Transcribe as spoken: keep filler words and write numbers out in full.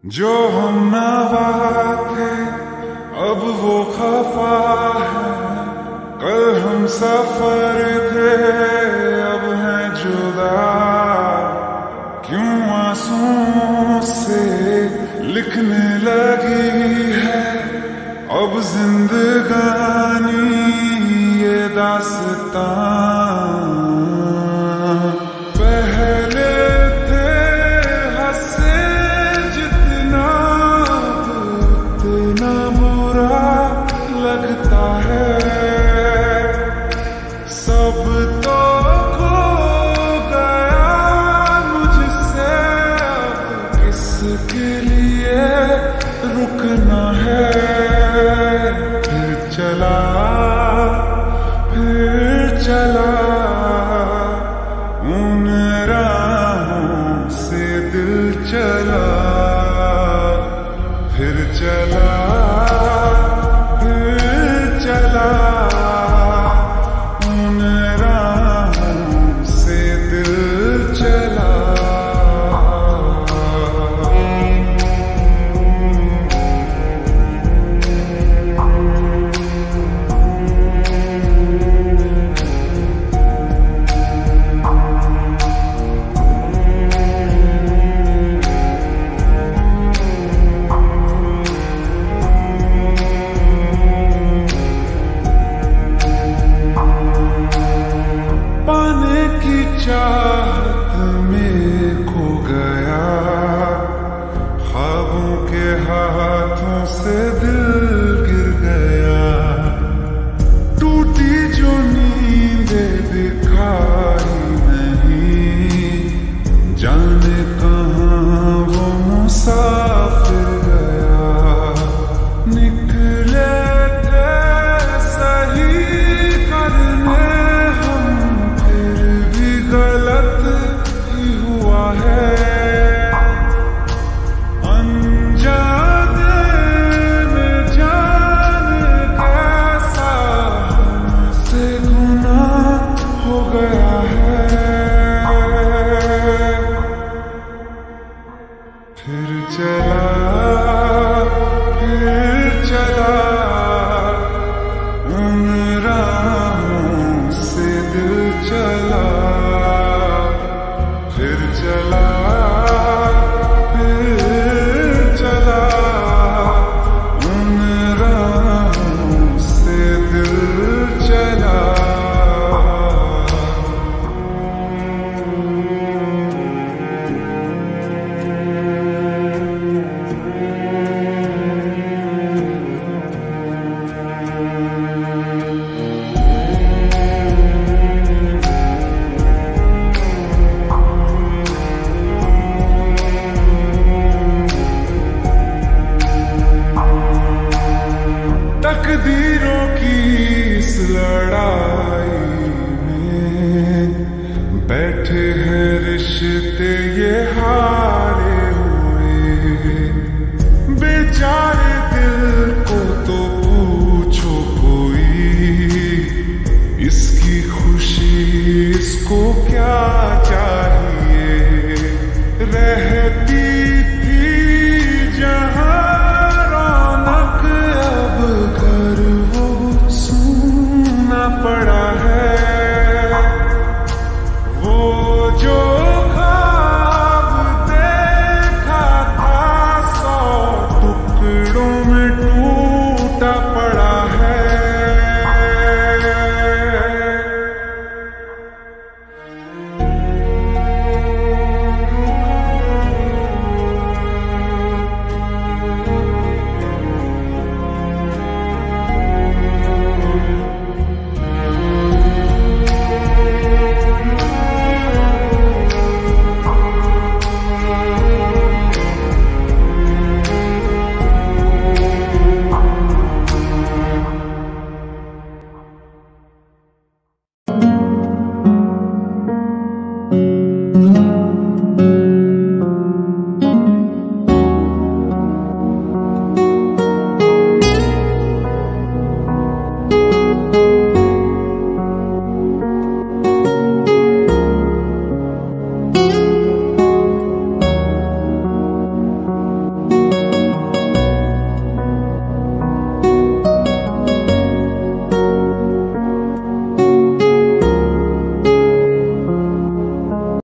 जो हम नवा थे अब वो खफा है, कल हम सफर थे अब हैं जुदा। क्यों आंसुओं से लिखने लगी है अब जिंदगानी ये दास्तां। पहले थे हंसे जितना उतना बुरा लगता है। सब तो खो गया मुझसे, अब किसके लिए रुकना है। फिर चला फिर चला उन राहों से दिल चला। फिर चला फिर चला उन राहों से दिल चला। चाहत में खो गया, ख्वाबों के हाथों से दिल गिर गया। टूटी जो नींदें दिखाई नहीं, जाने कहाँ वो मुसाफिर गया। निकले थे सही करने गलत ही हुआ है। अनजाने में जाने कैसा हमसे गुनाह हो गया है। फिर चला फिर चला उन राहों से दिल चला। फिर चला फिर चला उन राहों से दिल चला। तकदीरों की इस लड़ाई में बैठे हैं रिश्ते ये हारे हुए। बेचारे दिल को तो पूछो कोई, इसकी खुशी इसको क्या चाहिए।